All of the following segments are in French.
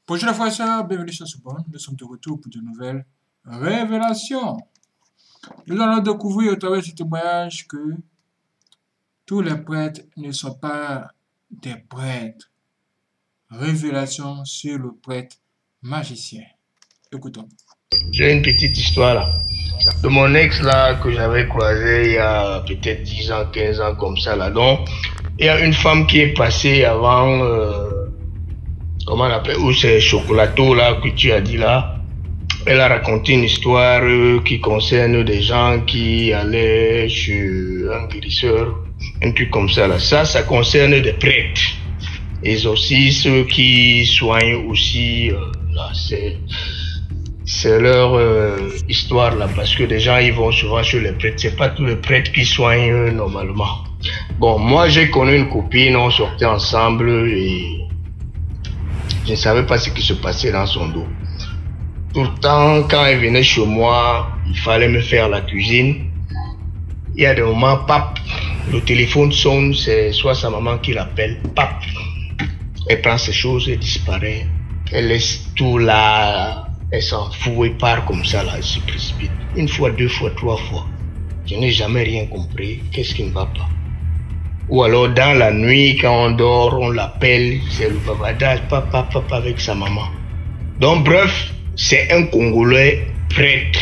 Bonjour les frères et sœurs, bienvenue sur ce point. Nous sommes de retour pour de nouvelles révélations. Nous allons découvrir au travers de ce témoignage que tous les prêtres ne sont pas des prêtres. Révélation sur le prêtre magicien. Écoutons. J'ai une petite histoire là. De mon ex là que j'avais croisé il y a peut-être 10 ans, 15 ans comme ça là. Donc, il y a une femme qui est passée avant, comment on appelle, ou c'est Chocolato là que tu as dit là. Elle a raconté une histoire qui concerne des gens qui allaient chez un guérisseur, un truc comme ça là. Ça concerne des prêtres. Et aussi ceux qui soignent aussi, là c'est leur histoire là, parce que les gens ils vont souvent chez les prêtres. C'est pas tous les prêtres qui soignent normalement. Bon, moi j'ai connu une copine, on sortait ensemble et je ne savais pas ce qui se passait dans son dos. Tout le temps, quand elle venait chez moi, il fallait me faire la cuisine. Il y a des moments, pap, le téléphone sonne, c'est soit sa maman qui l'appelle, pap. Elle prend ses choses, elle disparaît. Elle laisse tout là, elle s'en fout, elle part comme ça là, elle se précipite. Une fois, deux fois, trois fois. Je n'ai jamais rien compris. Qu'est-ce qui ne va pas? Ou alors dans la nuit, quand on dort, on l'appelle, c'est le bavardage, papa, papa avec sa maman. Donc bref, c'est un Congolais prêtre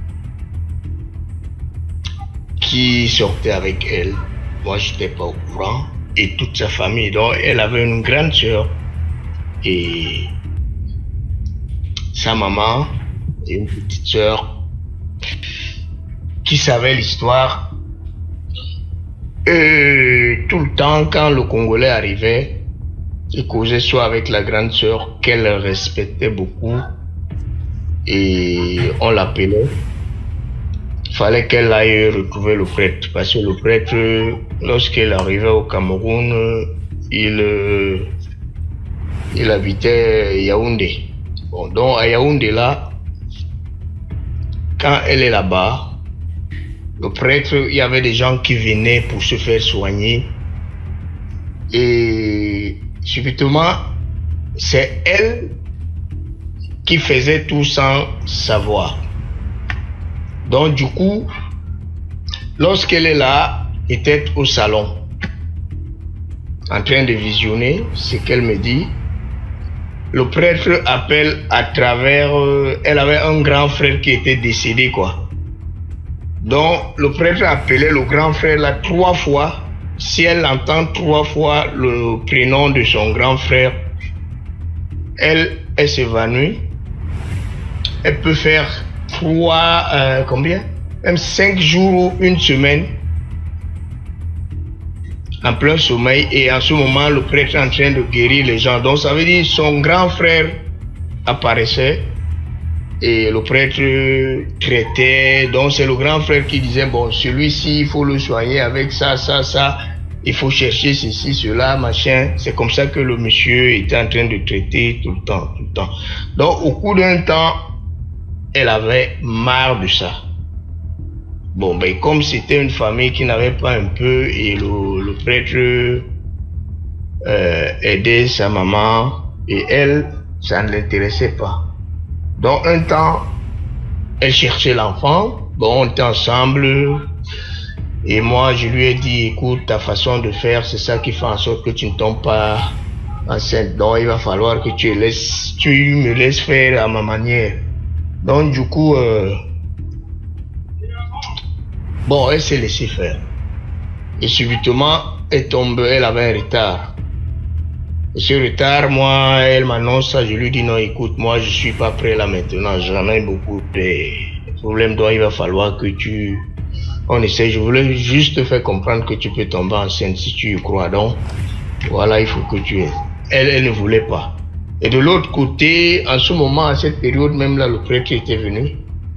qui sortait avec elle. Moi, je n'étais pas au courant. Et toute sa famille. Donc, elle avait une grande sœur et sa maman et une petite sœur qui savaient l'histoire. Et tout le temps, quand le Congolais arrivait, il causait soit avec la grande sœur qu'elle respectait beaucoup et on l'appelait. Il fallait qu'elle aille retrouver le prêtre parce que le prêtre, lorsqu'il arrivait au Cameroun, il habitait Yaoundé. Bon, donc à Yaoundé là, quand elle est là-bas, le prêtre, il y avait des gens qui venaient pour se faire soigner et subitement, c'est elle qui faisait tout sans savoir. Donc du coup, lorsqu'elle est là, était au salon, en train de visionner ce qu'elle me dit, le prêtre appelle à travers, elle avait un grand frère qui était décédé quoi. Donc le prêtre appelait le grand frère là 3 fois. Si elle entend 3 fois le prénom de son grand frère, elle s'évanouit. Elle peut faire combien? Même 5 jours ou une semaine en plein sommeil et en ce moment le prêtre est en train de guérir les gens. Donc ça veut dire son grand frère apparaissait et le prêtre traitait. Donc c'est le grand frère qui disait bon celui-ci il faut le soigner avec ça, il faut chercher ceci, cela, machin. C'est comme ça que le monsieur était en train de traiter tout le temps. Donc au cours d'un temps, elle avait marre de ça. Bon, ben comme c'était une famille qui n'avait pas un peu et le prêtre aidait sa maman et elle, ça ne l'intéressait pas. Donc un temps, elle cherchait l'enfant. Bon, on était ensemble et moi je lui ai dit écoute, ta façon de faire, c'est ça qui fait en sorte que tu ne tombes pas enceinte. Donc il va falloir que tu me laisses faire à ma manière. Donc du coup, bon, elle s'est laissée faire. Et subitement, elle avait un retard. Et ce retard, moi, elle m'annonce ça, je lui dis non, écoute, moi je suis pas prêt là maintenant, j'en ai beaucoup de problèmes, donc il va falloir que on essaie, je voulais juste te faire comprendre que tu peux tomber enceinte si tu y crois, donc voilà, il faut que tu aies. Elle ne voulait pas. Et de l'autre côté, en ce moment, à cette période même là, le prêtre était venu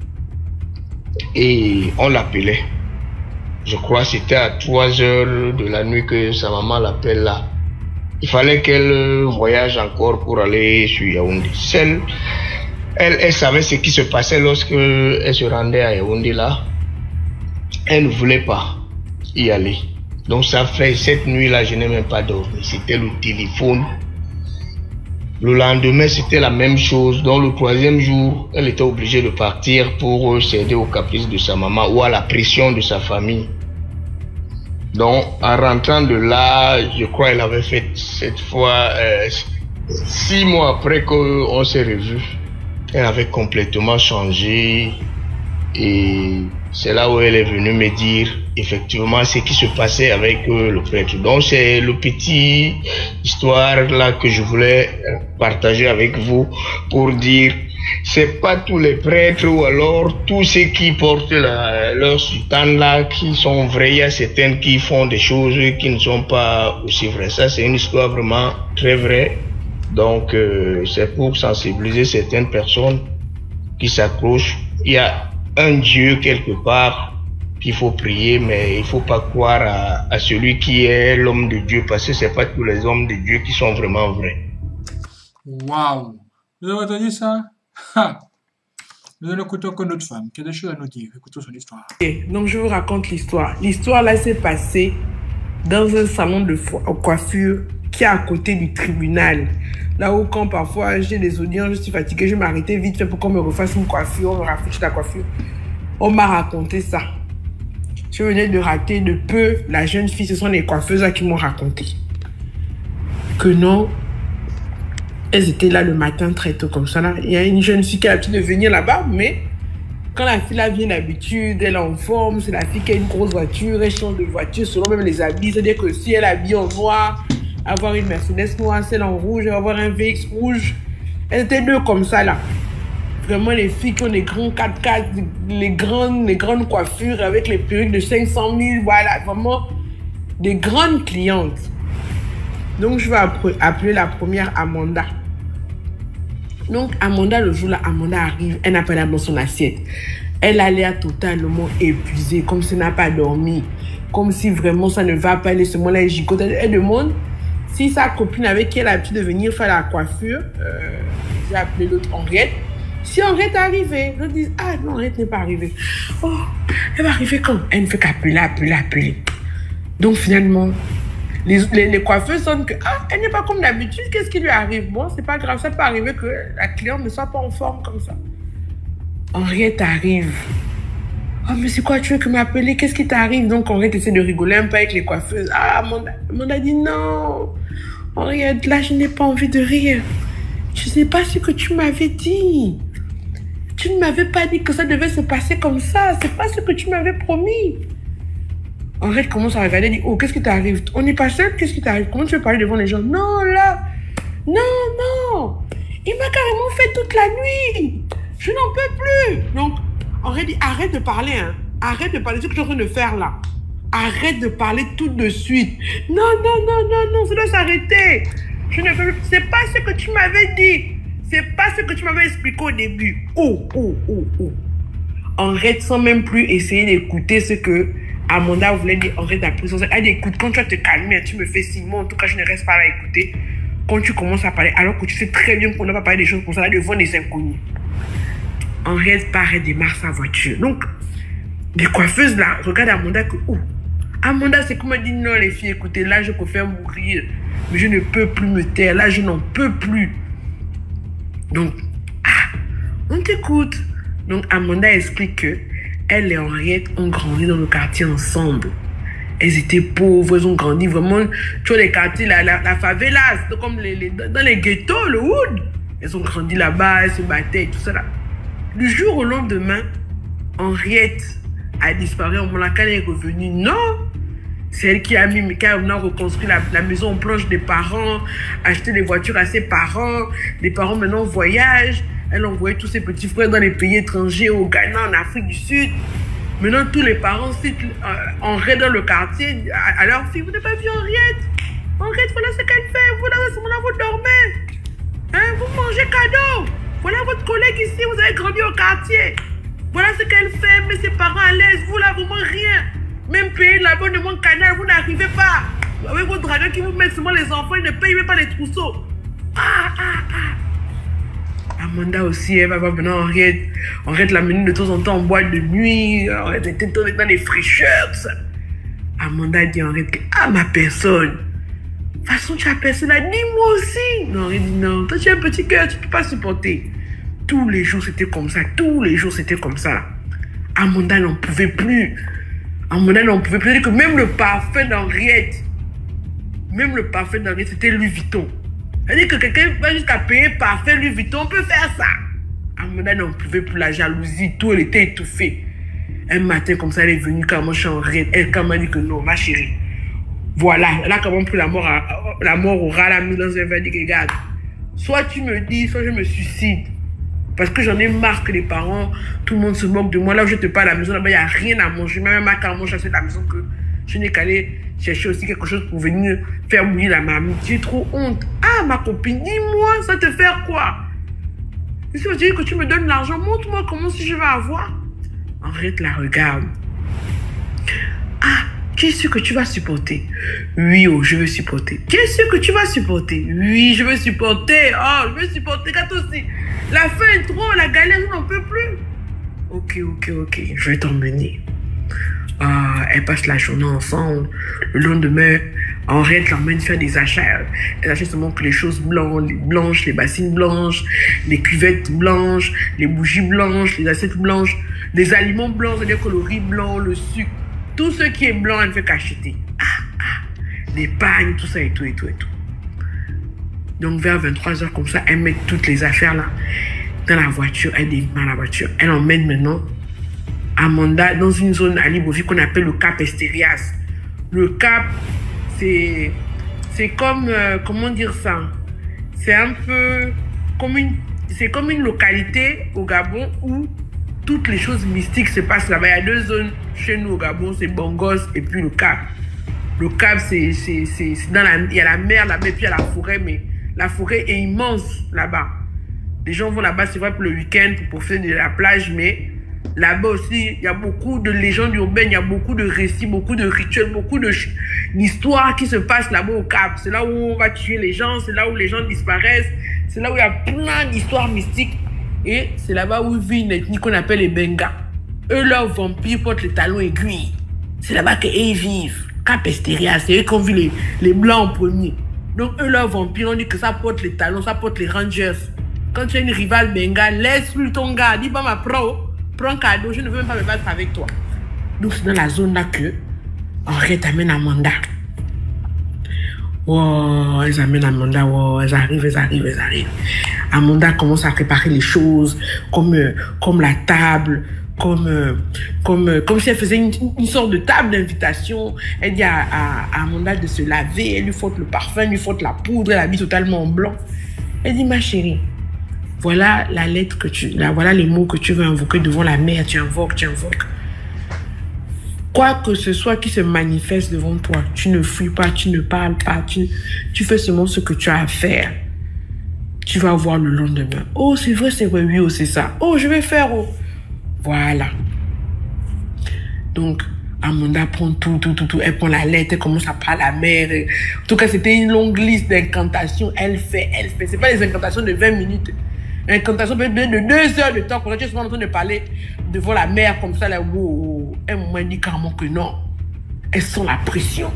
et on l'appelait. Je crois que c'était à 3 heures de la nuit que sa maman l'appelle là. Il fallait qu'elle voyage encore pour aller sur Yaoundé. Elle savait ce qui se passait lorsque elle se rendait à Yaoundé là. Elle ne voulait pas y aller. Donc ça fait cette nuit là, je n'ai même pas dormi. C'était le téléphone Le lendemain, c'était la même chose. Donc, le troisième jour, elle était obligée de partir pour céder aux caprices de sa maman ou à la pression de sa famille. Donc, en rentrant de là, je crois qu'elle avait fait cette fois, 6 mois après qu'on s'est revus, elle avait complètement changé. Et c'est là où elle est venue me dire effectivement ce qui se passait avec le prêtre. Donc c'est le petit histoire là que je voulais partager avec vous pour dire c'est pas tous les prêtres ou alors tous ceux qui portent leur soutane là qui sont vrais. Il y a certaines qui font des choses qui ne sont pas aussi vraies. Ça c'est une histoire vraiment très vraie. Donc c'est pour sensibiliser certaines personnes qui s'accrochent. Il y a un Dieu quelque part qu'il faut prier, mais il faut pas croire à celui qui est l'homme de Dieu, parce que c'est pas tous les hommes de Dieu qui sont vraiment vrais. Waouh! Vous avez entendu ça? Ha! Nous allons écouter encore notre femme qui a des choses à nous dire. Écoutons son histoire. Donc je vous raconte l'histoire. L'histoire là s'est passée dans un salon de coiffure qui est à côté du tribunal. Là où quand parfois j'ai des audiences, je suis fatiguée, je m'arrêtais vite fait pour qu'on me refasse une coiffure, on me rafraîchisse la coiffure. On m'a raconté ça. Je venais de rater de peu la jeune fille, ce sont les coiffeuses là qui m'ont raconté. Que non, elles étaient là le matin très tôt comme ça là. Il y a une jeune fille qui a l'habitude de venir là-bas, mais quand la fille là vient d'habitude, elle est en forme, c'est la fille qui a une grosse voiture, elle change de voiture selon même les habits. C'est-à-dire que si elle habille en noir, avoir une Mercedes noire, celle en rouge, avoir un VX rouge. Elles étaient deux comme ça là. Vraiment les filles qui ont des grands 4x4, les grandes coiffures avec les perruques de 500 000, voilà, vraiment des grandes clientes. Donc je vais appeler la première Amanda. Donc Amanda, le jour là, Amanda arrive, elle n'a pas dans son assiette. Elle a l'air totalement épuisée, comme si elle n'a pas dormi, comme si vraiment ça ne va pas, elle est seulement là, elle gigote. Elle demande si sa copine avec qui elle a l'habitude de venir faire la coiffure, j'ai appelé l'autre Henriette, si Henriette est arrivée. L'autre dit, ah non, Henriette n'est pas arrivée. Oh, elle va arriver quand? Elle ne fait qu'appeler. Donc finalement, les coiffeuses sonnent que, ah, elle n'est pas comme d'habitude, qu'est-ce qui lui arrive? Bon, c'est pas grave, ça peut arriver que la cliente ne soit pas en forme comme ça. Henriette arrive. Oh, mais c'est quoi, tu veux que m'appeler? Qu'est-ce qui t'arrive? Donc, Henriette essaie de rigoler un peu avec les coiffeuses. Ah, Amanda dit non. Henriette, là, je n'ai pas envie de rire. Je ne sais pas ce que tu m'avais dit. Tu ne m'avais pas dit que ça devait se passer comme ça. C'est pas ce que tu m'avais promis. Henriette commence à regarder et dit, oh, qu'est-ce qui t'arrive? On n'est pas seul, qu'est-ce qui t'arrive? Comment tu veux parler devant les gens? Non, là. Non. Il m'a carrément fait toute la nuit. Je n'en peux plus. Donc, Henriette dit, arrête de parler, hein. Arrête de parler, c'est ce que tu es en train de faire là. Arrête de parler tout de suite. Non, ça doit s'arrêter. Je ne veux plus. C'est pas ce que tu m'avais dit. C'est pas ce que tu m'avais expliqué au début. Oh. Henriette sans même plus essayer d'écouter ce que Amanda voulait dire. Henriette a pris son sac. Elle dit, écoute, quand tu vas te calmer, tu me fais signe. Moi, en tout cas, je ne reste pas là à écouter. Quand tu commences à parler, alors que tu sais très bien qu'on ne va pas parler des choses comme ça, là, devant des inconnus. Henriette part et démarre sa voiture. Donc, les coiffeuses là, regardent Amanda que, oh, Amanda, c'est comme elle dit, non les filles, écoutez, là je préfère mourir, mais je ne peux plus me taire, là je n'en peux plus. Donc, on t'écoute. Donc, Amanda explique que elle et Henriette ont grandi dans le quartier ensemble. Elles étaient pauvres, elles ont grandi vraiment, tu vois les quartiers, la favela, c'est comme dans les ghettos, le hood. Elles ont grandi là-bas, elles se battaient et tout ça là. Du jour au lendemain, Henriette a disparu. Au moment là, quand elle est revenue, non, c'est elle qui a reconstruit la maison en planche des parents, acheté des voitures à ses parents. Les parents maintenant voyagent. Elle envoyait tous ses petits frères dans les pays étrangers, au Ghana, en Afrique du Sud. Maintenant, tous les parents citent Henriette dans le quartier à leur fille. Vous n'avez pas vu Henriette? Henriette, voilà ce qu'elle fait. Vous là, vous dormez. Hein, vous mangez cadeau. Voilà votre collègue ici, vous avez grandi au quartier. Voilà ce qu'elle fait, mais ses parents à l'aise. Vous là, vraiment rien. Même payer l'abonnement canal, vous n'arrivez pas. Avec votre dragon qui vous met seulement les enfants, ils ne payent même pas les trousseaux. Amanda aussi, elle va voir maintenant Henriette. Henriette l'amène de temps en temps en boîte de nuit. Henriette était dans les fraîcheurs, tout ça. Amanda dit à Henriette que, ma personne, toute façon, tu as percé là, dis-moi aussi. Non, il dit non, toi tu as un petit cœur, tu ne peux pas supporter. Tous les jours, c'était comme ça. Tous les jours, c'était comme ça. Amanda n'en pouvait plus. Amanda n'en pouvait plus. Que même le parfum d'Henriette, c'était Louis Vuitton. C'est-à-dire que quelqu'un va jusqu'à payer parfum Louis Vuitton, on peut faire ça. Amanda n'en pouvait plus, la jalousie, tout, elle était étouffée. Un matin, comme ça, elle est venue quand moi je suis en Henriette. Elle, quand m'a dit que non, ma chérie, voilà, elle a quand même pris la mort au ras, la mise dans un verre, dit regarde, soit tu me dis, soit je me suicide. Parce que j'en ai marre que les parents, tout le monde se moque de moi. Là où je te parle à la maison, là-bas, il n'y a rien à manger. Même ma maman chassé de la maison que je n'ai qu'à aller chercher aussi quelque chose pour venir faire bouillir la mamie. J'ai trop honte. Ah, ma copine, dis-moi, ça te fait quoi? Et si tu dis que tu me donnes l'argent, montre-moi comment si je vais avoir. Henriette la regarde. Ah, qui est sûr que tu vas supporter? Oui, oh, je veux supporter. Qui est sûr que tu vas supporter? Oui, je veux supporter. Oh, je veux supporter. Quand aussi. La faim est trop, la galère, je n'en peux plus. Ok, je vais t'emmener. Ah, elles passent la journée ensemble. Le lendemain, Henriette l'emmène faire des achats. Elle achète seulement que les choses blanches, les bassines blanches, les cuvettes blanches, les bougies blanches, les assiettes blanches, les aliments blancs, c'est-à-dire que le riz blanc, le sucre, tout ce qui est blanc, elle ne fait qu'acheter. Les pagnes, tout ça et tout. Donc vers 23h comme ça, elle met toutes les affaires là dans la voiture, elle démarre la voiture. Elle emmène maintenant Amanda dans une zone à Libreville qu'on appelle le Cap Estérias. Le Cap, c'est comme, comment dire ça? C'est un peu comme une localité au Gabon où toutes les choses mystiques se passent là-bas. Il y a deux zones chez nous au Gabon, c'est Bongos et puis le Cap. Le Cap, c'est dans il y a la mer là-bas et puis il y a la forêt, mais la forêt est immense là-bas. Les gens vont là-bas, c'est vrai, pour le week-end, pour profiter de la plage, mais là-bas aussi, il y a beaucoup de légendes urbaines, il y a beaucoup de récits, beaucoup de rituels, beaucoup d'histoires qui se passent là-bas au Cap. C'est là où on va tuer les gens, c'est là où les gens disparaissent, c'est là où il y a plein d'histoires mystiques. Et c'est là-bas où vit une ethnie qu'on appelle les Bengas. Eux, leurs vampires portent les talons aiguilles. C'est là-bas qu'ils vivent. Cap Estérias, c'est eux qui ont vu les Blancs en premier. Donc, eux, leurs vampires, on dit que ça porte les talons, ça porte les Rangers. Quand tu as une rivale Benga, laisse-lui ton gars. Dis pas ma prends cadeau, je ne veux même pas me battre avec toi. Donc, c'est dans la zone là que Henriette amène Amanda. Oh, elles amènent Amanda, oh, elles arrivent. Amanda commence à préparer les choses, comme la table, comme si elle faisait une sorte de table d'invitation. Elle dit à Amanda de se laver, elle lui frotte le parfum, elle lui frotte la poudre, elle habille totalement en blanc. Elle dit, ma chérie, voilà la lettre voilà les mots que tu veux invoquer devant la mère, tu invoques. Quoi que ce soit qui se manifeste devant toi, tu ne fuis pas, tu ne parles pas, tu fais seulement ce que tu as à faire. Tu vas voir le lendemain. Oh, c'est vrai, oui, oh, c'est ça. Oh, je vais faire, oh. Voilà. Donc, Amanda prend tout. Elle prend la lettre, elle commence à parler à la mère. En tout cas, c'était une longue liste d'incantations. Elle fait. C'est pas des incantations de 20 minutes. Incantations peut-être de 2 heures de temps. Quand tu es souvent en train de parler devant la mère comme ça, là, où elle m'a dit carrément que non. Elle sent la pression.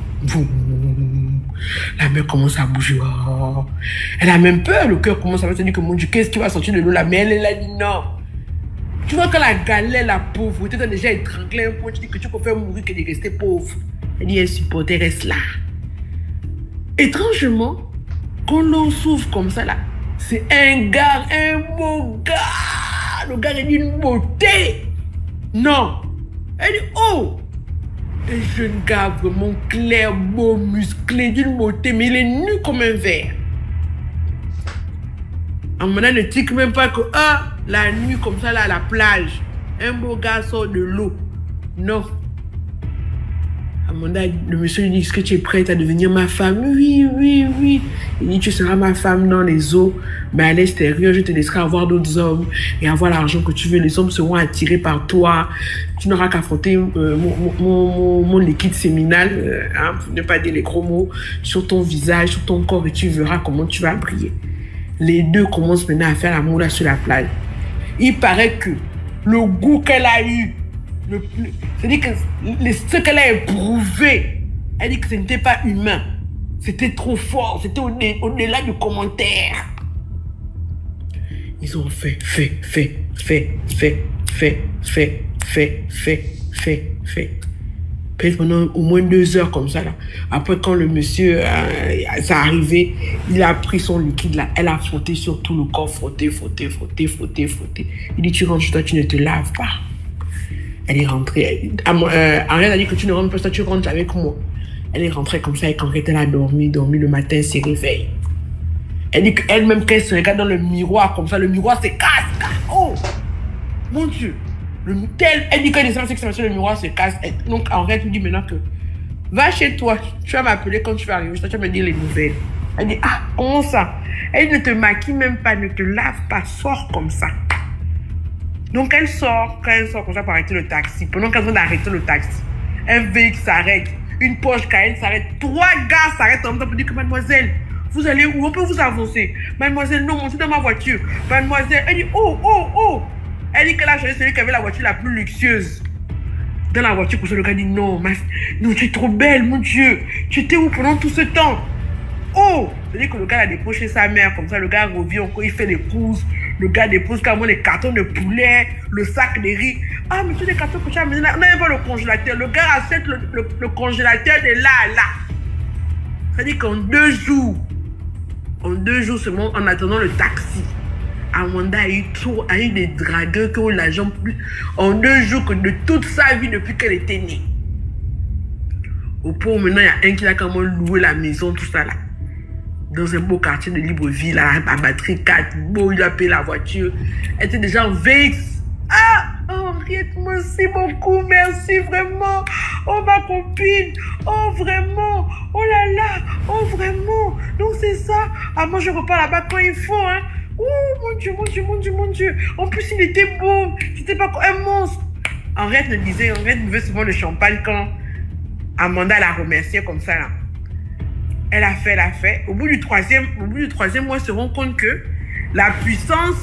La mère commence à bouger. Oh. Elle a même peur. Le cœur commence à se dire que mon Dieu, qu'est-ce qui va sortir de l'eau? La mère, elle a dit non. Tu vois, quand la galère, la pauvreté, t'as déjà étranglé un peu, tu dis que tu préfères mourir que de rester pauvre. Elle dit, elle supporte, elle reste là. Étrangement, quand l'eau s'ouvre comme ça, là, c'est un gars, un beau gars. Le gars est d'une beauté. Non. Elle dit, oh, un jeune gars vraiment clair, beau, musclé, d'une beauté, mais il est nu comme un verre. Amanda ne tique même pas que, la nuit comme ça, là, à la plage, un beau gars sort de l'eau. Non. Amanda, le monsieur lui dit, est-ce que tu es prête à devenir ma femme? Oui. Il dit, tu seras ma femme dans les eaux, mais à l'extérieur, je te laisserai avoir d'autres hommes et avoir l'argent que tu veux. Les hommes seront attirés par toi. Tu n'auras qu'à frotter mon liquide séminal, pour ne pas dire les gros mots, sur ton visage, sur ton corps, et tu verras comment tu vas briller. Les deux commencent maintenant à faire l'amour là sur la plage. Il paraît que le goût qu'elle a eu, c'est-à-dire que ce qu'elle a éprouvé, elle dit que ce n'était pas humain. C'était trop fort. C'était au-delà du commentaire. Ils ont fait. Peut-être pendant au moins 2 heures comme ça là. Après quand le monsieur ça arrivé, il a pris son liquide là, elle a frotté sur tout le corps, frotté. Il dit tu rentres chez toi, tu ne te laves pas. Elle est rentrée. Henriette a dit que tu ne rentres pas, toi tu rentres avec moi. Elle est rentrée comme ça et quand elle a dormi le matin, elle s'est réveillée. Elle dit qu'elle-même quand elle se regarde dans le miroir comme ça, le miroir se casse. Oh mon Dieu. Elle dit qu'elle descend, c'est que le miroir se casse. Donc Henriette lui dit maintenant que va chez toi, tu vas m'appeler quand tu vas arriver, tu vas me dire les nouvelles. Elle dit ah, comment ça? Elle ne te maquille même pas, ne te lave pas, sors comme ça. Donc elle sort, quand elle sort comme ça pour arrêter le taxi, pendant qu'elle vient d'arrêter le taxi, un véhicule s'arrête, une Porsche Cayenne s'arrête, 3 gars s'arrêtent en même temps pour dire que mademoiselle, vous allez où? On peut vous avancer. Mademoiselle, non, montez dans ma voiture. Mademoiselle, elle dit oh. Elle dit qu'elle a choisi celui qui avait la voiture la plus luxueuse. Dans la voiture, pour ça, le gars dit non, tu es trop belle, mon Dieu. Tu étais où pendant tout ce temps? Oh! C'est-à-dire que le gars a déposé sa mère, comme ça, le gars revient encore, il fait les courses. Le gars dépose carrément les cartons de poulet, le sac de riz. Ah, mais tous les cartons que tu as amenés là, on n'a même pas le congélateur. Le gars achète le congélateur de là à là. C'est-à-dire qu'en 2 jours, seulement, en attendant le taxi, Amanda a eu des dragueurs qui ont l'argent plus en 2 jours que de toute sa vie depuis qu'elle était née. Au point où maintenant, il y a un qui a quand même loué la maison, tout ça là. Dans un beau quartier de Libreville, à batterie 4, beau, il a payé la voiture. Elle était déjà en VX. Ah, Henriette, merci beaucoup, merci vraiment. Oh, ma copine, oh, vraiment, oh là là, oh, vraiment. Donc, c'est ça. Ah, moi, je repars là-bas quand il faut, hein. Oh, mon Dieu. En plus, il était beau. C'était pas un monstre. Henriette buvait souvent le champagne quand Amanda l'a remercié comme ça, là. Elle a fait. Au bout du troisième mois, elle se rend compte que la puissance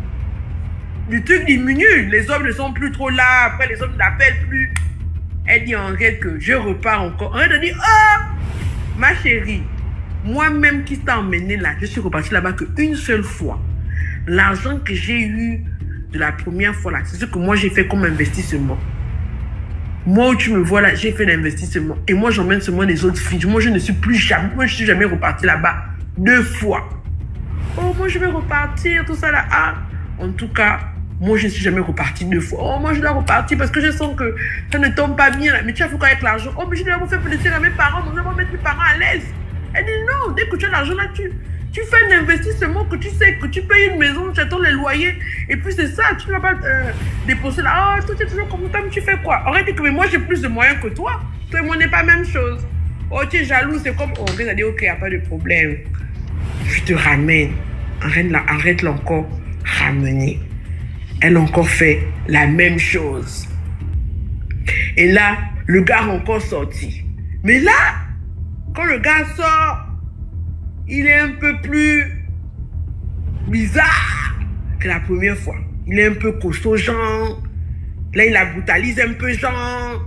du truc diminue. Les hommes ne sont plus trop là. Après, les hommes ne l'appellent plus. Elle dit à Henriette que je repars encore. Henriette dit, oh, ma chérie, moi-même qui t'ai emmené là, je suis repartie là-bas qu'une seule fois. L'argent que j'ai eu de la première fois là, c'est ce que moi j'ai fait comme investissement. Moi où tu me vois là, j'ai fait l'investissement. Et moi j'emmène seulement les autres filles. Moi je ne suis jamais reparti là-bas 2 fois. Oh, moi je vais repartir, tout ça là. Ah, en tout cas, moi je ne suis jamais reparti 2 fois. Oh, moi je dois repartir parce que je sens que ça ne tombe pas bien là. Mais tu as fait quoi avec l'argent? Oh, mais je dois faire plaisir à mes parents. Nous allons mettre mes parents à l'aise. Elle dit non, dès que tu as l'argent là, tu fais un investissement que tu sais que tu payes une maison, tu attends les loyers, et puis c'est ça, tu ne vas pas déposer là. Oh, toi tu es toujours confortable, tu fais quoi? Arrête que mais moi j'ai plus de moyens que toi. Toi et moi on n'est pas la même chose. Oh, tu es jaloux, c'est comme on a dit ok, il n'y a pas de problème. Je te ramène. Arrête l'a encore ramené. Elle a encore fait la même chose. Et là, le gars a encore sorti. Mais là, quand le gars sort, il est un peu plus bizarre que la première fois. Il est un peu costaud, genre. Là, il la brutalise un peu, genre.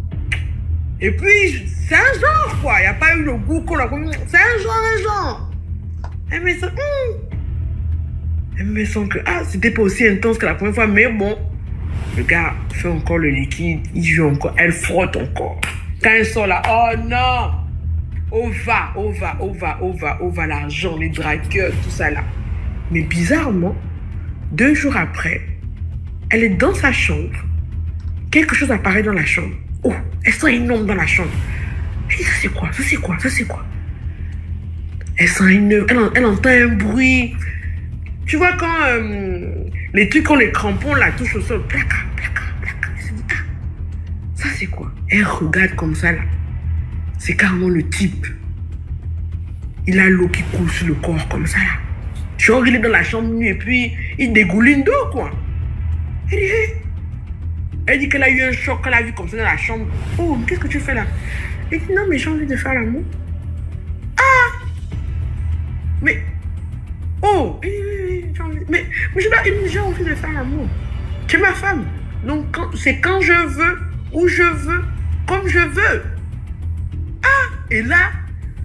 Et puis, c'est un genre, quoi. Il n'y a pas eu le goût qu'on a... C'est un genre. Elle me sent que... Ah, c'était pas aussi intense que la première fois, mais bon. Le gars fait encore le liquide, il joue encore, elle frotte encore. Quand elle sort là, oh non! On va, l'argent, les dragueurs, tout ça là. Mais bizarrement, 2 jours après, elle est dans sa chambre. Quelque chose apparaît dans la chambre. Oh, elle sent énorme dans la chambre. Elle dit, ça c'est quoi? Elle sent énorme, elle entend un bruit. Tu vois quand les trucs ont les crampons là, touchent au sol, placa. Elle se dit, ah, ça c'est quoi? Elle regarde comme ça là. C'est carrément le type. Il a l'eau qui coule sur le corps comme ça là. Genre il est dans la chambre nue et puis il dégouline d'eau quoi. Elle dit, hey. Elle dit qu'elle a eu un choc, qu'elle a vu comme ça dans la chambre. Oh, qu'est-ce que tu fais là? Elle dit non mais j'ai envie de faire l'amour. Ah! Mais... Oh! J'ai envie... Mais j'ai envie de faire l'amour. Tu es ma femme. Donc c'est quand je veux, où je veux, comme je veux. Ah! Et là,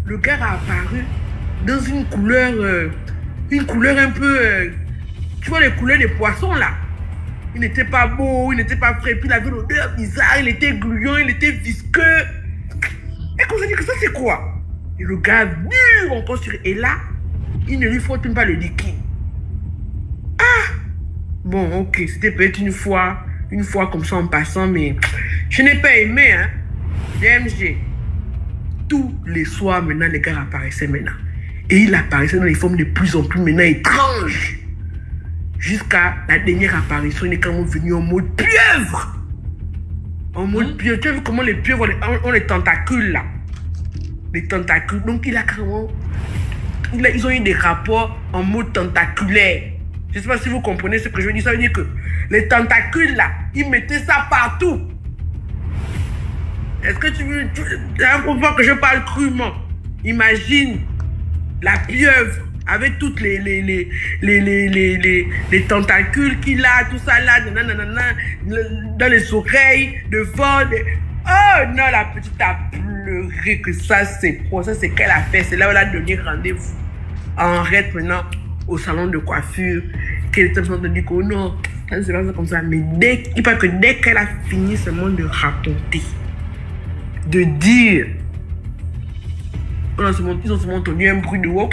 le gars a apparu dans une couleur un peu... tu vois les couleurs des poissons là. Il n'était pas beau, il n'était pas frais, puis il avait l'odeur bizarre, il était gluant, il était visqueux. Et quand on dit que ça c'est quoi? Et le gars dur encore sur... Et là, il ne lui frotte même pas le liquide. Ah! Bon, ok, c'était peut-être une fois comme ça en passant, mais je n'ai pas aimé, hein. DMG. Tous les soirs, maintenant, les gars apparaissaient maintenant. Et il apparaissait dans les formes de plus en plus maintenant étranges. Jusqu'à la dernière apparition, il est quand même venu en mode pieuvre. En mode pieuvre. Tu as vu comment les pieuvres ont les tentacules là? Les tentacules. Donc il a carrément... Ils ont eu des rapports en mode tentaculaire. Je ne sais pas si vous comprenez ce que je veux dire. Ça veut dire que les tentacules là, ils mettaient ça partout. Est-ce que tu veux... Pour voir que je parle crûment. Imagine la pieuvre avec toutes les tentacules qu'il a, tout ça là, nanana, dans les oreilles, devant. Oh non, la petite a pleuré que ça c'est quoi, ça c'est qu'elle a fait. C'est là où elle a donné rendez-vous en reste maintenant au salon de coiffure. Qu'elle était en train de dire que non, ça c'est pas comme ça. Mais dès qu'elle a fini seulement de raconter, de dire, ils ont seulement entendu un bruit de voix.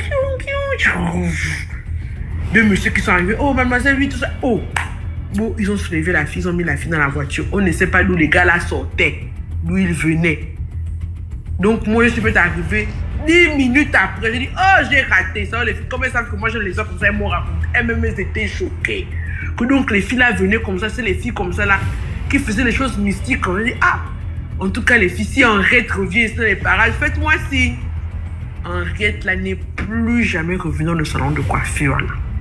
Deux messieurs qui sont arrivés. Oh, mademoiselle, oui, tout ça. Oh, bon, ils ont soulevé la fille, ils ont mis la fille dans la voiture. On ne sait pas d'où les gars là sortaient, d'où ils venaient. Donc, moi, je suis peut-être arrivé 10 minutes après. J'ai dit, oh, j'ai raté ça. Les filles, comme elles savent que moi, je les ai comme ça, elles m'ont raconté. Elles-mêmes, elles étaient choquées. Que donc, les filles là venaient comme ça, c'est les filles comme ça là, qui faisaient les choses mystiques. On a dit, ah, en tout cas, les filles, si Henriette revient sur les parages, faites-moi signe. Henriette là n'est plus jamais revenue dans le salon de coiffure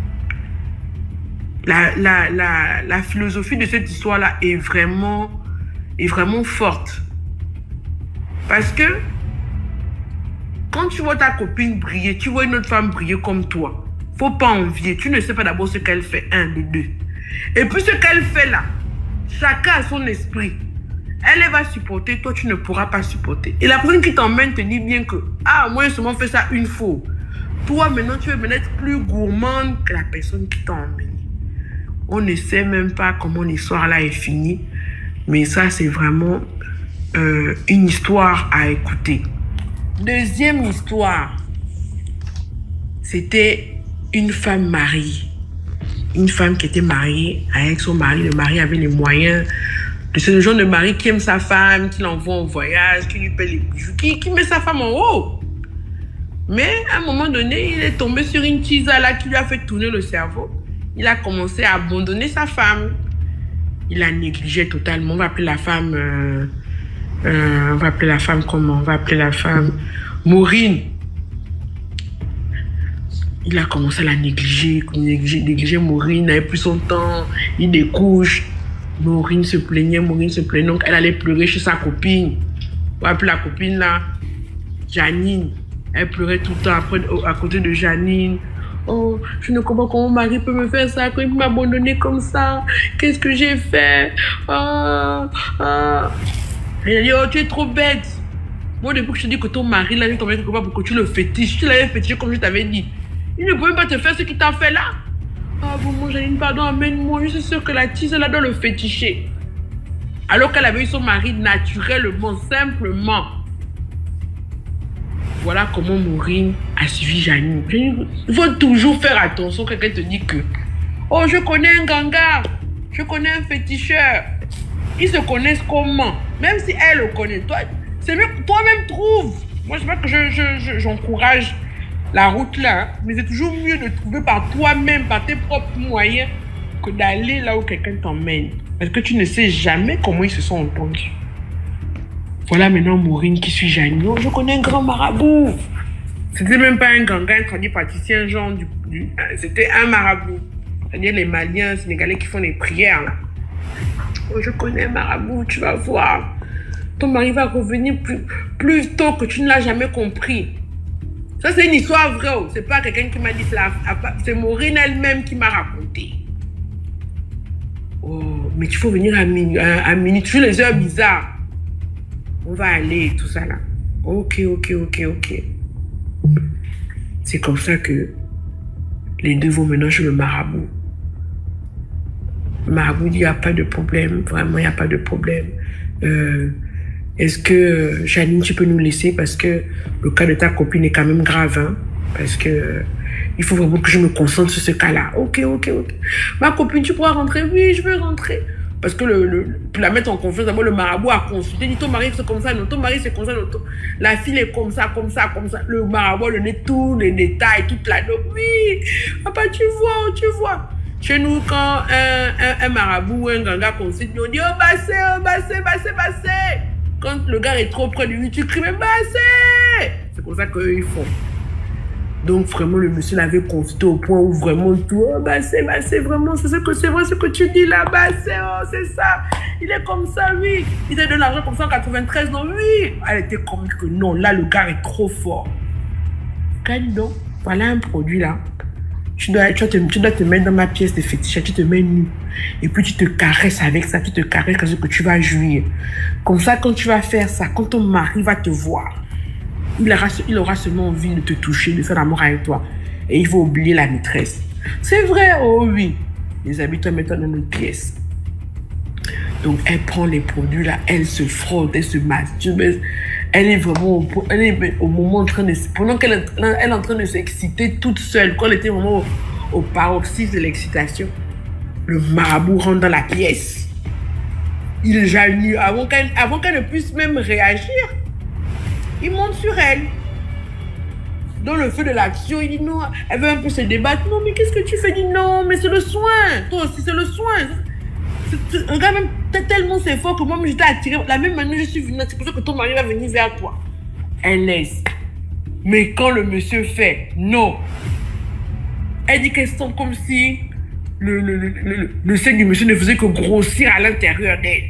là. La philosophie de cette histoire là est vraiment forte, parce que quand tu vois ta copine briller, tu vois une autre femme briller comme toi, faut pas envier. Tu ne sais pas d'abord ce qu'elle fait, un de deux, et puis ce qu'elle fait là, chacun a son esprit. Elle va supporter, toi tu ne pourras pas supporter. Et la personne qui t'emmène te dit bien que, ah, moi j'ai seulement fait ça une fois. Toi maintenant tu veux être plus gourmande que la personne qui t'a emmené. On ne sait même pas comment l'histoire là est finie, mais ça c'est vraiment une histoire à écouter. Deuxième histoire, c'était une femme mariée. Une femme qui était mariée avec son mari. Le mari avait les moyens. C'est le genre de mari qui aime sa femme, qui l'envoie en voyage, qui lui paie les bijoux, qui met sa femme en haut. Mais à un moment donné, il est tombé sur une tisa là qui lui a fait tourner le cerveau. Il a commencé à abandonner sa femme. Il la négligeait totalement. On va appeler la femme... comment? On va appeler la femme Maureen. Il a commencé à la négliger Maureen, n'avait plus son temps, il découche. Maureen se plaignait, donc elle allait pleurer chez sa copine. On va appeler la copine là, Janine. Elle pleurait tout le temps après, à côté de Janine. Oh, je ne comprends pas comment mon mari peut me faire ça, quand il m'a abandonné comme ça. Qu'est-ce que j'ai fait? Elle a dit, oh, tu es trop bête. Moi, depuis que je te dis que ton mari là, il tombé quelque part pour que tu le fétiches. Tu l'avais fétiché comme je t'avais dit. Il ne pouvait pas te faire ce qu'il t'a fait là. Ah bon, mon Janine, pardon, amène-moi. Je suis sûre que la tise, elle doit le féticher. Alors qu'elle avait eu son mari naturellement, simplement. Voilà comment Maureen a suivi Janine. Il faut toujours faire attention quand quelqu'un te dit que, oh, je connais un ganga, je connais un féticheur. Ils se connaissent comment? Même si elle le connaît, toi, c'est mieux que toi-même trouve. Moi, je sais pas que j'encourage la route là, hein, mais c'est toujours mieux de trouver par toi-même, par tes propres moyens, que d'aller là où quelqu'un t'emmène. Parce que tu ne sais jamais comment ils se sont entendus. Voilà maintenant Maureen qui suit Janine. Oh, je connais un grand marabout. C'était même pas un ganga, un traduit praticien, genre c'était un marabout. C'est-à-dire les Maliens, Sénégalais qui font les prières là. Oh, je connais un marabout, tu vas voir. Ton mari va revenir plus tôt que tu ne l'as jamais compris. Ça, c'est une histoire vraie. C'est pas quelqu'un qui m'a dit cela. C'est Maureen elle-même qui m'a raconté. Oh, mais il faut venir à minuit. Toujours les heures bizarres. On va aller, tout ça là. Ok. C'est comme ça que les deux vont maintenant chez le marabout. Le marabout dit, il n'y a pas de problème, vraiment, il n'y a pas de problème. Est-ce que, Janine, tu peux nous laisser parce que le cas de ta copine est quand même grave, hein? Parce que il faut vraiment que je me concentre sur ce cas-là. Ok. Ma copine, tu pourras rentrer? Oui, je veux rentrer. Parce que pour la mettre en confiance, d'abord le marabout a consulté, dit ton mari c'est comme ça, non, ton mari c'est comme ça, non, la fille est comme ça. Le marabout donné tous les détails, toute la note. Oui, papa, tu vois. Chez nous, quand un marabout ou un ganga consulte, on dit oh, bassé. Quand le gars est trop près de lui, tu cries mais bassé. C'est comme ça qu'eux ils font. Donc vraiment le monsieur l'avait consulté au point où vraiment tout c'est vraiment c'est vrai ce que tu dis là c'est ça, il est comme ça, oui, il te donne l'argent comme ça en 93, non, oui, elle était comme que non, là le gars est trop fort. Quand donc voilà un produit là, tu dois te mettre dans ma pièce de fétiche, tu te mets nu et puis tu te caresses avec ça, tu te caresses parce que tu vas jouir comme ça. Quand tu vas faire ça, quand ton mari va te voir, il aura seulement envie de te toucher, de faire l'amour avec toi. Et il faut oublier la maîtresse. C'est vrai, oh oui. Les habitants mettent dans notre pièce. Donc, elle prend les produits là, elle se frotte, elle se masturbe. Elle est vraiment au moment en train de... Pendant qu'elle est en train de s'exciter toute seule, quand elle était vraiment au paroxysme de l'excitation, le marabout rentre dans la pièce. Il est déjà nu. Avant qu'elle ne puisse même réagir, il monte sur elle. Dans le feu de l'action, il dit non, elle veut un peu se débattre. Non, mais qu'est-ce que tu fais? Il dit non, mais c'est le soin. Toi aussi, c'est le soin. Regarde, même, tellement c'est fort que moi, je t'ai attiré. La même manière, je suis venue. C'est pour ça que ton mari va venir vers toi. Elle laisse. Mais quand le monsieur fait non, elle dit qu'elle sent comme si le sein du monsieur ne faisait que grossir à l'intérieur d'elle.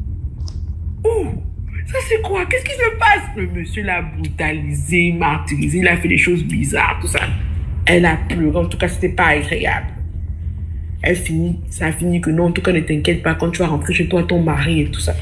Ouh! Ça c'est quoi? Qu'est-ce qui se passe? Le monsieur l'a brutalisé, martyrisé, il a fait des choses bizarres, tout ça. Elle a pleuré, en tout cas c'était pas agréable. Ça a fini que non, en tout cas ne t'inquiète pas, quand tu vas rentrer chez toi, ton mari et tout ça.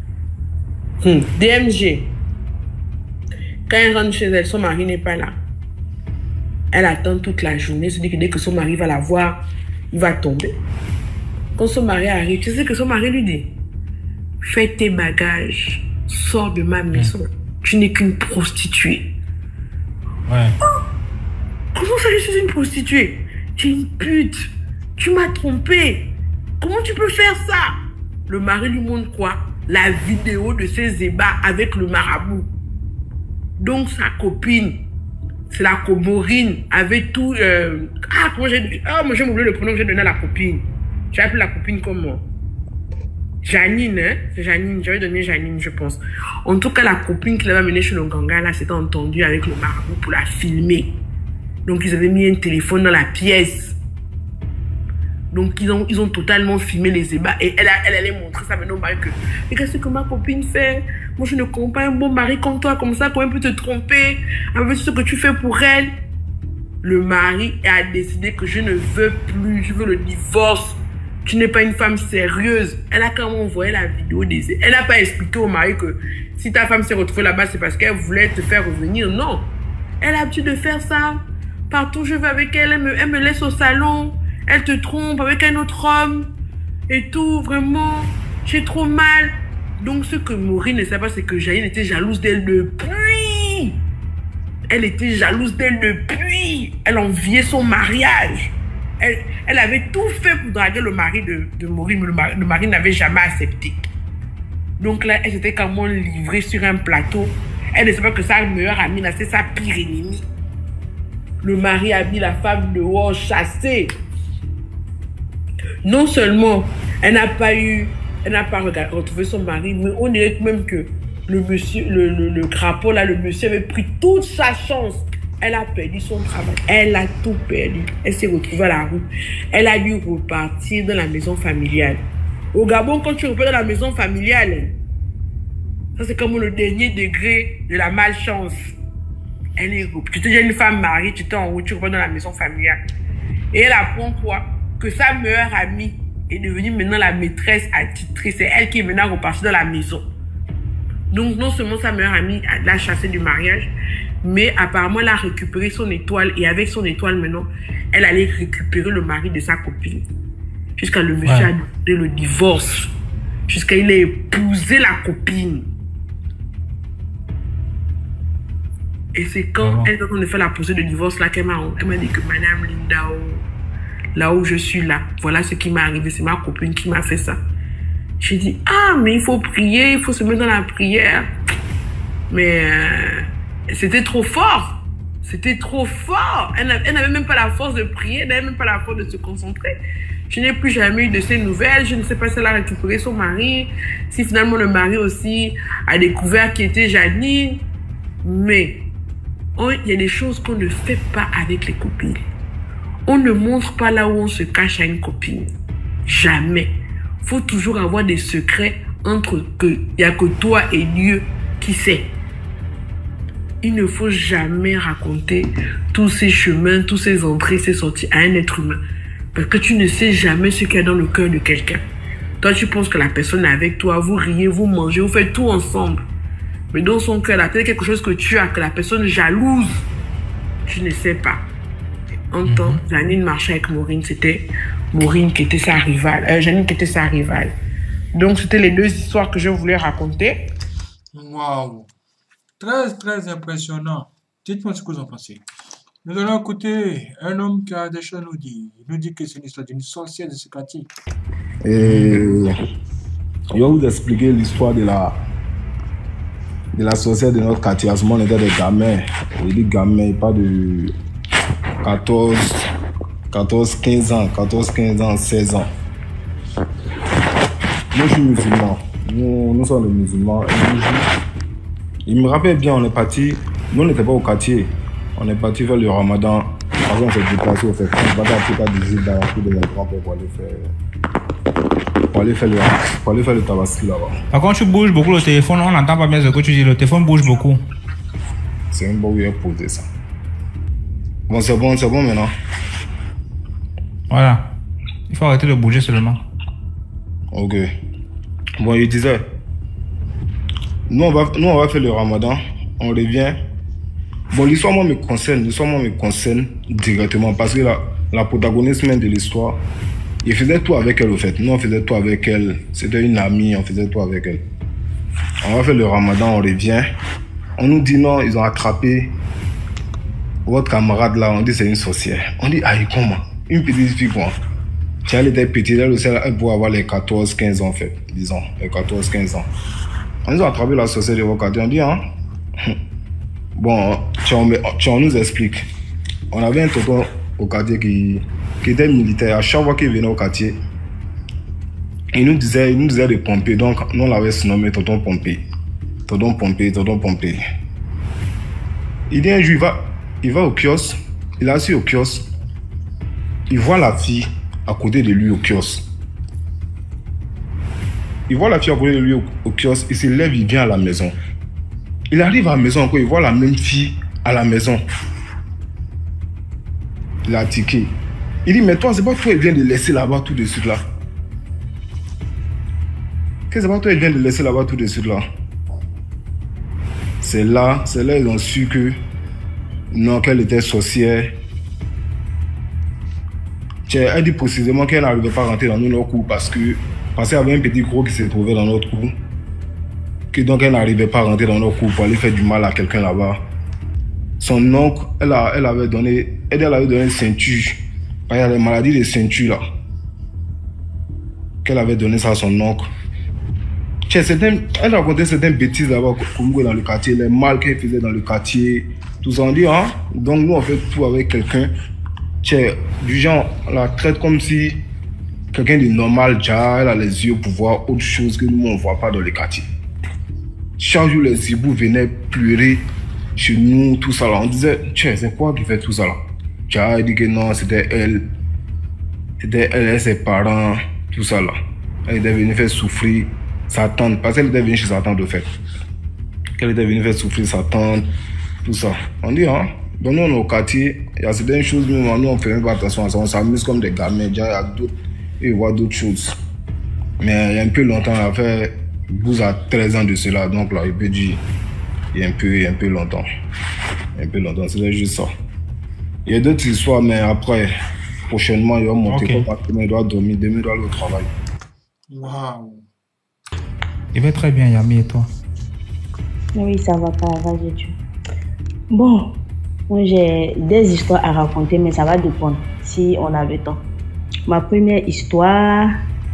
DMG. Quand elle rentre chez elle, son mari n'est pas là. Elle attend toute la journée, se dit que dès que son mari va la voir, il va tomber. Quand son mari arrive, tu sais que son mari lui dit, fais tes bagages. Sors de ma maison. Tu n'es qu'une prostituée. Ouais. Oh, comment ça, je suis une prostituée? Tu es une pute. Tu m'as trompé. Comment tu peux faire ça? Le mari lui montre quoi? La vidéo de ses ébats avec le marabout. Donc sa copine, c'est la Comorine, avec tout... moi j'ai oublié le prénom que j'ai donné à la copine. J'ai appelé la copine comment? Janine, hein? C'est Janine, j'avais donné Janine, je pense. En tout cas, la copine qui l'avait amenée chez le ganga, là, s'était entendue avec le marabout pour la filmer. Donc, ils avaient mis un téléphone dans la pièce. Donc, ils ont totalement filmé les ébats. Et elle allait montrer ça maintenant au mari que, regarde ce que ma copine fait. Moi, je ne comprends pas un bon mari comme toi, comme ça, comment elle peut te tromper avec ce que tu fais pour elle. Le mari a décidé que je ne veux plus, je veux le divorce. Tu n'es pas une femme sérieuse. Elle a quand même envoyé la vidéo des... Elle n'a pas expliqué au mari que si ta femme s'est retrouvée là-bas, c'est parce qu'elle voulait te faire revenir. Non. Elle a l'habitude de faire ça. Partout où je vais avec elle, elle me laisse au salon. Elle te trompe avec un autre homme. Et tout, vraiment. J'ai trop mal. Donc, ce que Maureen ne sait pas, c'est que Jaïne était jalouse d'elle depuis. Elle était jalouse d'elle depuis. Elle enviait son mariage. Elle avait tout fait pour draguer le mari de Maureen, mais le mari n'avait jamais accepté. Donc là, elle s'était quand même livrée sur un plateau. Elle ne savait pas que sa meilleure amie, là, c'est sa pire ennemie. Le mari a mis la femme dehors, chassée. Non seulement, elle n'a pas retrouvé son mari, mais on dirait même que le monsieur, le crapaud là, le monsieur avait pris toute sa chance. Elle a perdu son travail. Elle a tout perdu. Elle s'est retrouvée à la rue. Elle a dû repartir dans la maison familiale. Au Gabon, quand tu repars dans la maison familiale, ça c'est comme le dernier degré de la malchance. Elle est... Tu étais déjà une femme mariée, tu étais en route, tu repars dans la maison familiale. Et elle apprend quoi? Que sa meilleure amie est devenue maintenant la maîtresse attitrée. C'est elle qui est maintenant repartie dans la maison. Donc non seulement sa meilleure amie l'a chassée du mariage, Mais apparemment, elle a récupéré son étoile. Et avec son étoile, maintenant, elle allait récupérer le mari de sa copine. Jusqu'à le monsieur a demandé le divorce. Jusqu'à il a épousé la copine. Et c'est quand elle est en train de faire la procédure de divorce là qu'elle m'a dit que Madame Linda, là où je suis là, voilà ce qui m'est arrivé. C'est ma copine qui m'a fait ça. J'ai dit, ah, mais il faut prier, il faut se mettre dans la prière. Mais c'était trop fort. C'était trop fort. Elle n'avait même pas la force de prier, elle n'avait même pas la force de se concentrer. Je n'ai plus jamais eu de ces nouvelles. Je ne sais pas si elle a récupéré son mari, si finalement le mari aussi a découvert qui était Janine. Mais il y a des choses qu'on ne fait pas avec les copines. On ne montre pas là où on se cache à une copine. Jamais. Il faut toujours avoir des secrets entre que il n'y a que toi et Dieu qui sait. Il ne faut jamais raconter tous ces chemins, tous ces entrées, ces sorties à un être humain. Parce que tu ne sais jamais ce qu'il y a dans le cœur de quelqu'un. Toi, tu penses que la personne est avec toi, vous riez, vous mangez, vous faites tout ensemble. Mais dans son cœur, il y a peut-être quelque chose que tu as, que la personne jalouse. Tu ne sais pas. En temps, Janine marchait avec Maureen. C'était Maureen qui était sa rivale. Janine qui était sa rivale. Donc, c'était les deux histoires que je voulais raconter. Waouh! Très, très impressionnant. Dites-moi ce que vous en pensez. Nous allons écouter un homme qui a des choses à nous dire. Il nous dit que c'est une histoire d'une sorcière de ce quartier. Et je vais vous expliquer l'histoire de la sorcière de notre quartier. À ce moment, on était des gamins. On dit gamins, pas de 14, 15 ans, 16 ans. Moi, je suis musulman. Nous sommes des musulmans. Il me rappelle bien, on est parti. Nous, on n'était pas au quartier. On est parti faire le ramadan. Après, on s'est déplacé au fait. On est parti à Africa du Sud dans la cour de mes grands-pères pour aller faire le tabaski là-bas. Par contre, tu bouges beaucoup le téléphone, on n'entend pas bien ce que tu dis. Le téléphone bouge beaucoup. C'est un bon où il a posé ça. Bon, c'est bon maintenant. Voilà. Il faut arrêter de bouger seulement. Ok. Bon, il disait, nous on va faire le ramadan, on revient. Bon, l'histoire moi me concerne directement parce que la protagoniste même de l'histoire, il faisait tout avec elle au fait. Nous on faisait tout avec elle. C'était une amie, on faisait tout avec elle. On va faire le ramadan, on revient. On nous dit non, ils ont attrapé votre camarade là, on dit c'est une sorcière. On dit aïe comment? Une petite fille quoi. Si elle était petite, elle aussi elle pouvait avoir les 14-15 ans en fait, disons, les 14-15 ans. On nous a attrapé la sorcière de votre quartier, on dit hein. Bon, on nous explique. On avait un tonton au quartier qui était militaire. À chaque fois qu'il venait au quartier, il nous disait de pomper. Donc, nous on l'avait surnommé tonton pomper. Tonton pomper. Il dit un jour, il va au kiosque. Il est assis au kiosque. Il voit la fille à côté de lui au kiosque. Il voit la fille à côté de lui au kiosque. Il se lève, il vient à la maison. Il arrive à la maison encore, il voit la même fille à la maison. Il a tiqué. Il dit, mais toi, c'est pas toi qui viens de laisser là-bas tout de suite là. Qu'est-ce que c'est pas toi qui viens de laisser là-bas tout de suite là. C'est là, ils ont su que, non, qu'elle était sorcière. Elle dit précisément qu'elle n'arrivait pas à rentrer dans notre cour parce qu'il y avait un petit gros qui se trouvait dans notre cour. Que donc elle n'arrivait pas à rentrer dans notre cour pour aller faire du mal à quelqu'un là-bas. Son oncle, elle avait donné une ceinture. Il y a les maladies de ceinture là. Qu'elle avait donné ça à son oncle. Elle racontait certaines bêtises là-bas dans le quartier, les mal qu'elle faisait dans le quartier. Tout ça, on dit, hein? Donc nous on fait tout avec quelqu'un. Du genre, on la traite comme si quelqu'un de normal, déjà, elle a les yeux pour voir autre chose que nous on ne voit pas dans le quartier. Chaque jour, les zibous venaient pleurer chez nous, tout ça là. On disait, c'est quoi qui fait tout ça là? Elle dit que non, c'était elle. C'était elle et ses parents, tout ça là. Elle était venue faire souffrir sa tante, parce qu'elle était venue chez sa tante de fait. Elle était venue faire souffrir sa tante, tout ça. On dit, hein, donc nous on est au quartier, il y a certaines choses, nous on fait même pas attention à ça, on s'amuse comme des gamins, déjà il y a d'autres, et on voit d'autres choses. Mais il y a un peu longtemps, elle a fait 12 à 13 ans de cela, donc là, il peut dire, il y a un peu longtemps. un peu longtemps, c'est juste ça. Il y a d'autres histoires, mais après, prochainement, il va monter Ok. comme demain, il doit dormir, demain, il doit aller au travail. Waouh. Il va très bien, Yami, et toi? Oui, ça va pas, vas-y, tu. Bon, moi j'ai des histoires à raconter, mais ça va dépendre si on a le temps. Ma première histoire,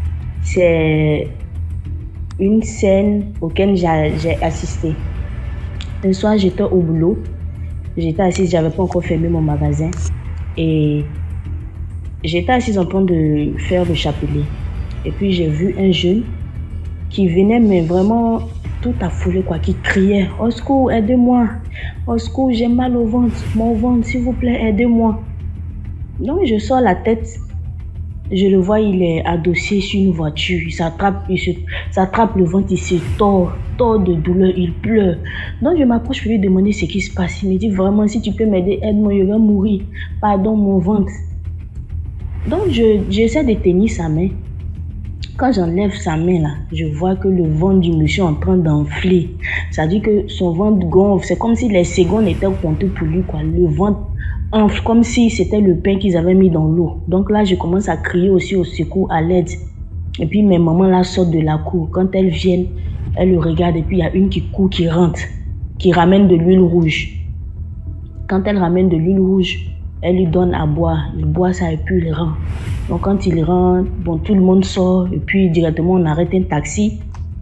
c'est une scène auquel j'ai assisté. Un soir, j'étais au boulot. J'étais assise, j'avais pas encore fermé mon magasin. Et j'étais assise en train de faire le chapelet. Et puis j'ai vu un jeune qui venait, mais vraiment tout affolé, quoi, qui criait: au secours, aidez-moi! Au secours, j'ai mal au ventre, mon ventre, s'il vous plaît, aidez-moi! Donc je sors la tête. Je le vois, il est adossé sur une voiture. Il s'attrape le ventre, il se tord de douleur, il pleure. Donc je m'approche pour lui demander ce qui se passe. Il me dit: vraiment, si tu peux m'aider, aide-moi, je vais mourir. Pardon, mon ventre. Donc j'essaie de tenir sa main. Quand j'enlève sa main là, je vois que le ventre du monsieur est en train d'enfler. Ça veut dire que son ventre gonfle. C'est comme si les secondes étaient comptées pour lui, quoi. Le ventre enfle comme si c'était le pain qu'ils avaient mis dans l'eau. Donc là, je commence à crier aussi au secours, à l'aide. Et puis mes mamans là sortent de la cour. Quand elles viennent, elles le regardent et puis il y a une qui court, qui rentre, qui ramène de l'huile rouge. Quand elle ramène de l'huile rouge, elle lui donne à boire. Il boit ça et puis il rentre. Donc quand il rentre, bon, tout le monde sort et puis directement on arrête un taxi.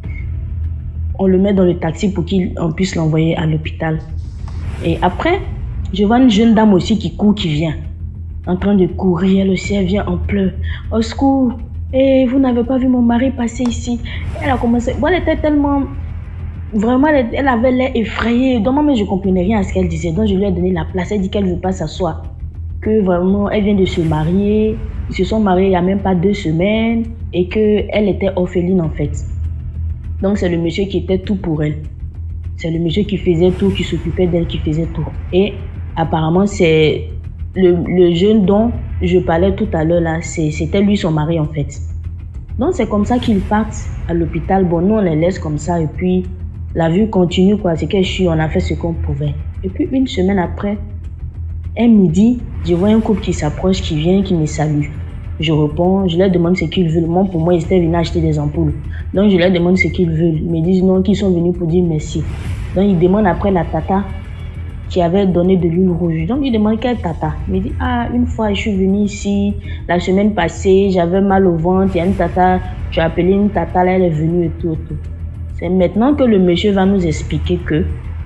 On le met dans le taxi pour qu'on puisse l'envoyer à l'hôpital. Et après, je vois une jeune dame aussi qui court, qui vient. En train de courir, elle aussi, elle vient en pleurs. Au secours, et vous n'avez pas vu mon mari passer ici. Elle a commencé, bon, elle était tellement, vraiment, elle avait l'air effrayée. Donc moi, je ne comprenais rien à ce qu'elle disait. Donc je lui ai donné la place. Elle dit qu'elle ne veut pas s'asseoir. Que vraiment, elle vient de se marier. Ils se sont mariés il n'y a même pas 2 semaines. Et qu'elle était orpheline en fait. Donc c'est le monsieur qui était tout pour elle. C'est le monsieur qui faisait tout, qui s'occupait d'elle, qui faisait tout. Et apparemment, c'est le jeune dont je parlais tout à l'heure là, c'était lui son mari en fait. Donc c'est comme ça qu'ils partent à l'hôpital. Bon, nous on les laisse comme ça et puis la vie continue quoi. C'est que on a fait ce qu'on pouvait. Et puis une semaine après, un midi, je vois un couple qui s'approche, qui vient, qui me salue. Je réponds, je leur demande ce qu'ils veulent. Moi, pour moi, ils étaient venus acheter des ampoules. Donc, je leur demande ce qu'ils veulent. Ils me disent non, qu'ils sont venus pour dire merci. Donc, ils demandent après la tata qui avait donné de l'huile rouge. Donc, ils demandent quelle tata. Il me dit, ah, une fois, je suis venue ici, la semaine passée, j'avais mal au ventre. Il y a une tata, tu as appelé une tata, là, elle est venue et tout, et tout. C'est maintenant que le monsieur va nous expliquer que,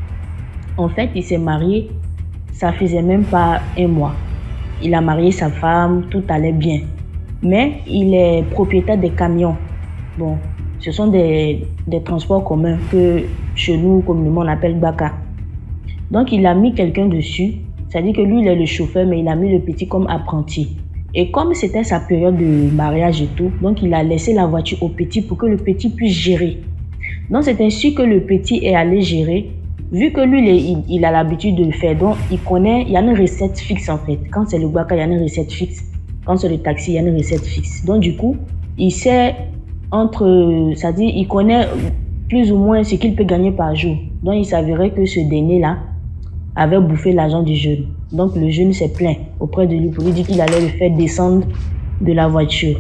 en fait, il s'est marié, ça faisait même pas 1 mois. Il a marié sa femme, tout allait bien. Mais il est propriétaire des camions. Bon, ce sont des transports communs que chez nous, communément, on appelle Baka. Donc, il a mis quelqu'un dessus. C'est-à-dire que lui, il est le chauffeur, mais il a mis le petit comme apprenti. Et comme c'était sa période de mariage et tout, donc il a laissé la voiture au petit pour que le petit puisse gérer. Donc, c'est ainsi que le petit est allé gérer. Vu que lui, il a l'habitude de le faire, donc il connaît, il y a une recette fixe en fait. Quand c'est le Baka, il y a une recette fixe. Quand c'est le taxi, il y a une recette fixe. Donc du coup, il sait c'est-à-dire il connaît plus ou moins ce qu'il peut gagner par jour. Donc il s'avérait que ce dernier-là avait bouffé l'argent du jeune. Donc le jeune s'est plaint auprès de lui pour lui dire qu'il allait le faire descendre de la voiture.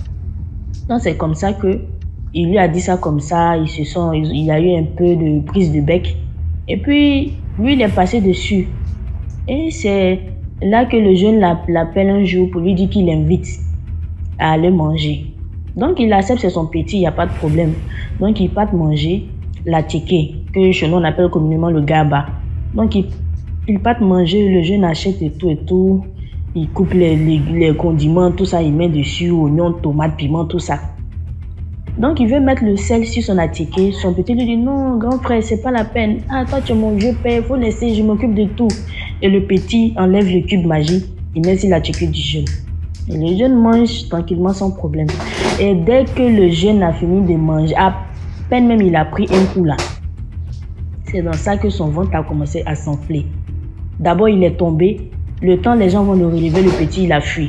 Donc c'est comme ça que il lui a dit ça comme ça. Il y a eu un peu de prise de bec. Et puis lui il est passé dessus. Et c'est là que le jeune l'appelle un jour pour lui dire qu'il l'invite à aller manger. Donc il accepte, c'est son petit, il n'y a pas de problème. Donc il part manger la teke, que chez nous on appelle communément le gaba. Donc il part manger, le jeune achète et tout. Il coupe les condiments, tout ça, il met dessus, oignons, tomates, piments, tout ça. Donc il veut mettre le sel sur son attiqué. Son petit lui dit non, grand frère, c'est pas la peine. Ah, toi tu es mon vieux père, faut laisser, je m'occupe de tout. Et le petit enlève le cube magique, il met sur l'attiqué du jeune. Et le jeune mange tranquillement sans problème. Et dès que le jeune a fini de manger, à peine même il a pris un coup là, c'est dans ça que son ventre a commencé à s'enfler. D'abord il est tombé, le temps les gens vont le relever, le petit il a fui.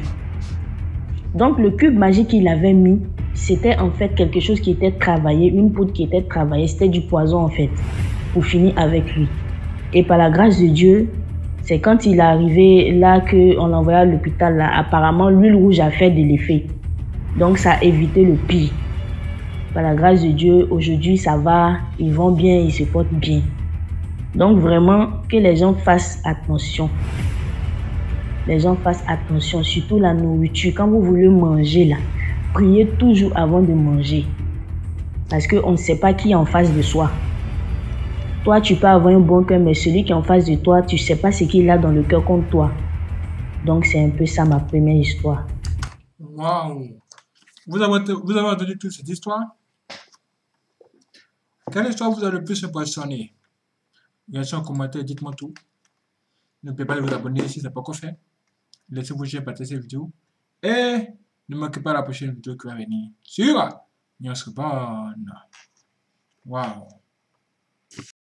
Donc le cube magique qu'il avait mis, c'était en fait quelque chose qui était travaillé, une poudre qui était travaillée, c'était du poison en fait, pour finir avec lui. Et par la grâce de Dieu, C'est quand il est arrivé là qu'on l'envoya à l'hôpital. Là. Apparemment, l'huile rouge a fait de l'effet. Donc, ça a évité le pire. Par la grâce de Dieu, aujourd'hui, ça va. Ils vont bien, ils se portent bien. Donc, vraiment, que les gens fassent attention. Les gens fassent attention, surtout la nourriture. Quand vous voulez manger, là, priez toujours avant de manger. Parce qu'on ne sait pas qui est en face de soi. Toi, tu peux avoir un bon cœur, mais celui qui est en face de toi, tu ne sais pas ce qu'il a dans le cœur contre toi. Donc, c'est un peu ça ma première histoire. Waouh! Vous avez entendu toute cette histoire? Quelle histoire vous a le plus impressionné? Laissez un commentaire, dites-moi tout. N'oubliez pas de vous abonner si ce n'est pas encore fait. Laissez-vous j'aime, partagez cette vidéo. Et ne manquez pas la prochaine vidéo qui va venir sur News Reborn. Waouh!